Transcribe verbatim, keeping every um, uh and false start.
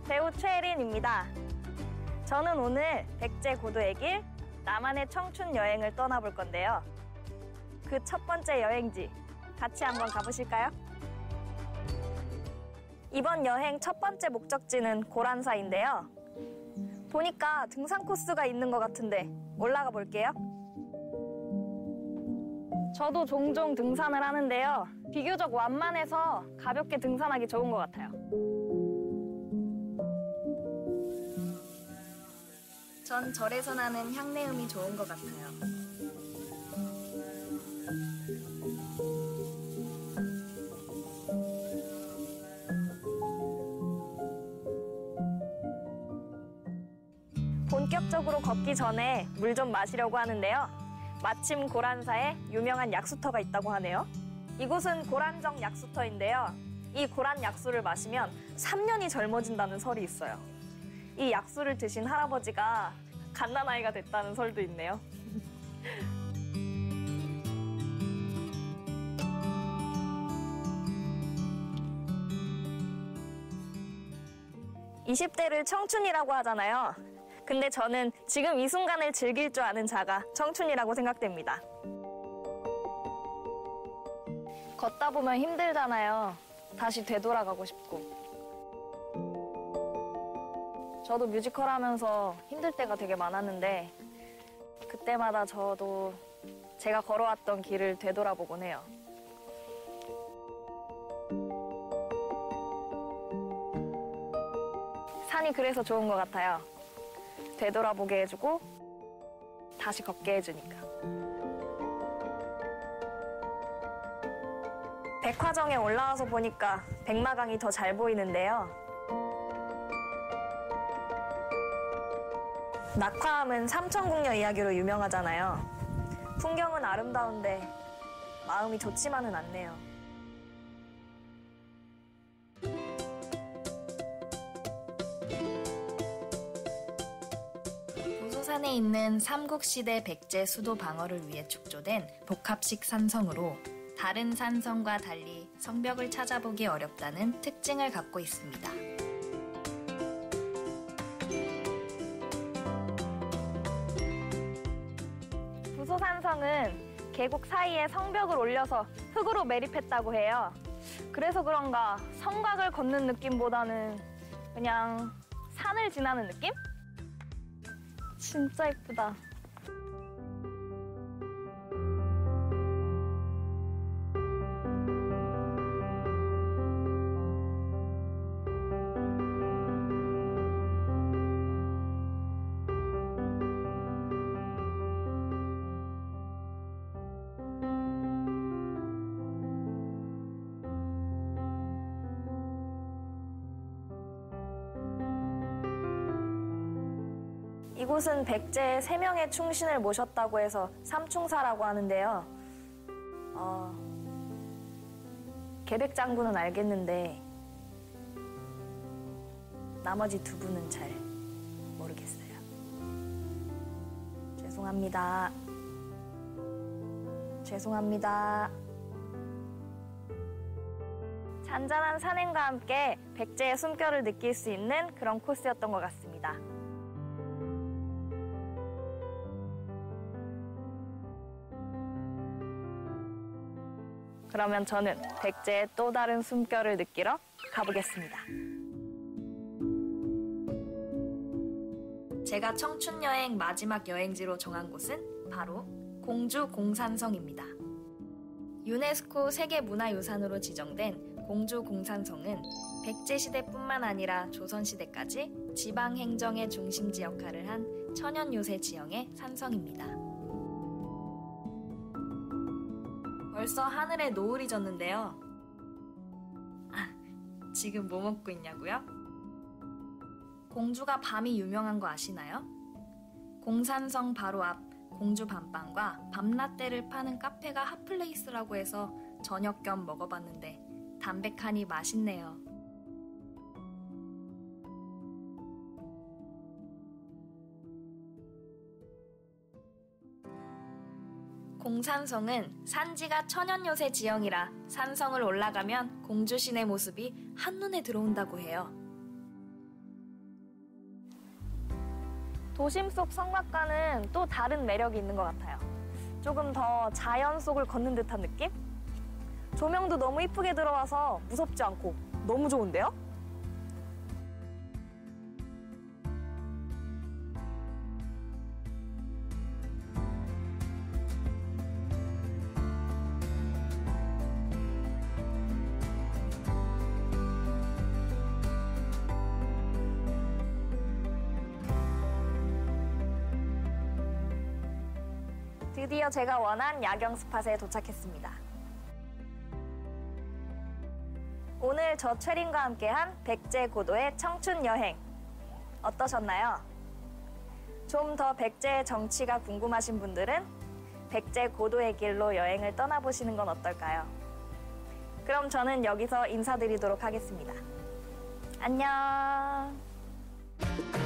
배우 최혜린입니다. 저는 오늘 백제 고도의 길, 나만의 청춘 여행을 떠나볼 건데요. 그 첫 번째 여행지, 같이 한번 가보실까요? 이번 여행 첫 번째 목적지는 고란사인데요. 보니까 등산 코스가 있는 것 같은데 올라가 볼게요. 저도 종종 등산을 하는데요. 비교적 완만해서 가볍게 등산하기 좋은 것 같아요. 전 절에서 나는 향내음이 좋은 것 같아요. 본격적으로 걷기 전에 물 좀 마시려고 하는데요. 마침 고란사에 유명한 약수터가 있다고 하네요. 이곳은 고란정 약수터인데요. 이 고란 약수를 마시면 삼 년이 젊어진다는 설이 있어요. 이 약수를 드신 할아버지가 갓난아이가 됐다는 설도 있네요. 이십 대를 청춘이라고 하잖아요. 근데 저는 지금 이 순간을 즐길 줄 아는 자가 청춘이라고 생각됩니다. 걷다 보면 힘들잖아요. 다시 되돌아가고 싶고. 저도 뮤지컬 하면서 힘들 때가 되게 많았는데 그때마다 저도 제가 걸어왔던 길을 되돌아보곤 해요. 산이 그래서 좋은 것 같아요. 되돌아보게 해주고 다시 걷게 해주니까. 백화정에 올라와서 보니까 백마강이 더 잘 보이는데요. 낙화암은 삼천궁녀 이야기로 유명하잖아요. 풍경은 아름다운데 마음이 좋지만은 않네요. 고소산에 있는 삼국시대 백제 수도 방어를 위해 축조된 복합식 산성으로 다른 산성과 달리 성벽을 찾아보기 어렵다는 특징을 갖고 있습니다. 부소산성은 계곡 사이에 성벽을 올려서 흙으로 매립했다고 해요. 그래서 그런가 성곽을 걷는 느낌보다는 그냥 산을 지나는 느낌? 진짜 예쁘다. 이곳은 백제의 세 명의 충신을 모셨다고 해서 삼충사라고 하는데요. 어, 계백장군은 알겠는데 나머지 두 분은 잘 모르겠어요. 죄송합니다. 죄송합니다. 잔잔한 산행과 함께 백제의 숨결을 느낄 수 있는 그런 코스였던 것 같습니다. 그러면 저는 백제의 또 다른 숨결을 느끼러 가보겠습니다. 제가 청춘여행 마지막 여행지로 정한 곳은 바로 공주 공산성입니다. 유네스코 세계문화유산으로 지정된 공주 공산성은 백제시대뿐만 아니라 조선시대까지 지방행정의 중심지 역할을 한 천연요새 지형의 산성입니다. 벌써 하늘에 노을이 졌는데요. 아, 지금 뭐 먹고 있냐고요? 공주가 밤이 유명한 거 아시나요? 공산성 바로 앞 공주 밤빵과 밤라떼를 파는 카페가 핫플레이스라고 해서 저녁 겸 먹어봤는데 담백하니 맛있네요. 공산성은 산지가 천연요새 지형이라 산성을 올라가면 공주신의 모습이 한눈에 들어온다고 해요. 도심 속 성곽과는 또 다른 매력이 있는 것 같아요. 조금 더 자연 속을 걷는 듯한 느낌? 조명도 너무 이쁘게 들어와서 무섭지 않고 너무 좋은데요? 드디어 제가 원한 야경 스팟에 도착했습니다. 오늘 저 최린과 함께한 백제고도의 청춘 여행 어떠셨나요? 좀 더 백제의 정치가 궁금하신 분들은 백제고도의 길로 여행을 떠나보시는 건 어떨까요? 그럼 저는 여기서 인사드리도록 하겠습니다. 안녕!